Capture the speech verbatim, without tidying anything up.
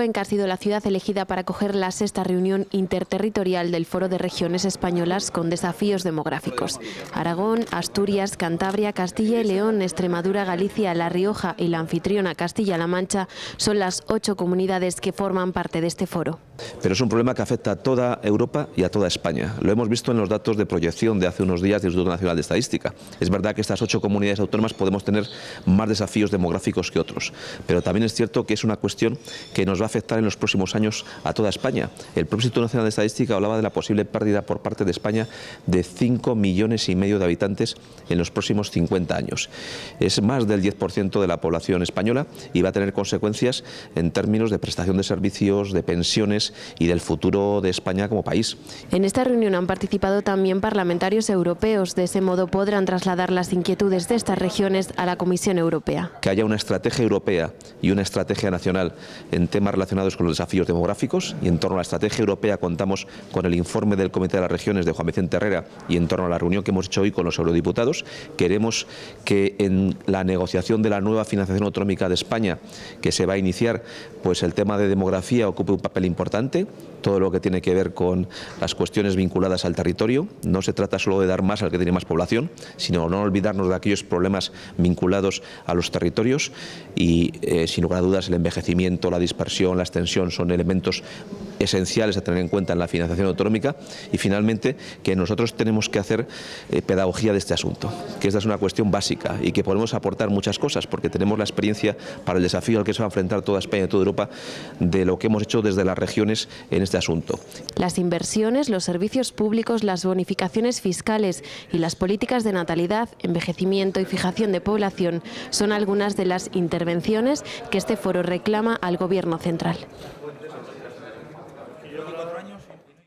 Cuenca ha sido la ciudad elegida para acoger la sexta reunión interterritorial del Foro de Regiones Españolas con desafíos demográficos. Aragón, Asturias, Cantabria, Castilla y León, Extremadura, Galicia, La Rioja y la anfitriona Castilla-La Mancha son las ocho comunidades que forman parte de este foro. Pero es un problema que afecta a toda Europa y a toda España. Lo hemos visto en los datos de proyección de hace unos días del Instituto Nacional de Estadística. Es verdad que estas ocho comunidades autónomas podemos tener más desafíos demográficos que otros, pero también es cierto que es una cuestión que nos va a afectar en los próximos años a toda España. El propio Instituto Nacional de Estadística hablaba de la posible pérdida por parte de España de cinco millones y medio de habitantes en los próximos cincuenta años. Es más del diez por ciento de la población española y va a tener consecuencias en términos de prestación de servicios, de pensiones y del futuro de España como país. En esta reunión han participado también parlamentarios europeos. De ese modo podrán trasladar las inquietudes de estas regiones a la Comisión Europea. Que haya una estrategia europea y una estrategia nacional en temas relacionados con los desafíos demográficos, y en torno a la estrategia europea contamos con el informe del Comité de las Regiones de Juan Vicente Herrera, y en torno a la reunión que hemos hecho hoy con los eurodiputados queremos que en la negociación de la nueva financiación autonómica de España que se va a iniciar, pues el tema de demografía ocupe un papel importante. Todo lo que tiene que ver con las cuestiones vinculadas al territorio. No se trata solo de dar más al que tiene más población, sino no olvidarnos de aquellos problemas vinculados a los territorios y, eh, sin lugar a dudas, el envejecimiento, la dispersión, la extensión son elementos esenciales a tener en cuenta en la financiación autonómica. Y finalmente, que nosotros tenemos que hacer eh, pedagogía de este asunto, que esta es una cuestión básica y que podemos aportar muchas cosas porque tenemos la experiencia para el desafío al que se va a enfrentar toda España y toda Europa de lo que hemos hecho desde las regiones en este asunto. Las inversiones, los servicios públicos, las bonificaciones fiscales y las políticas de natalidad, envejecimiento y fijación de población son algunas de las intervenciones que este foro reclama al Gobierno central.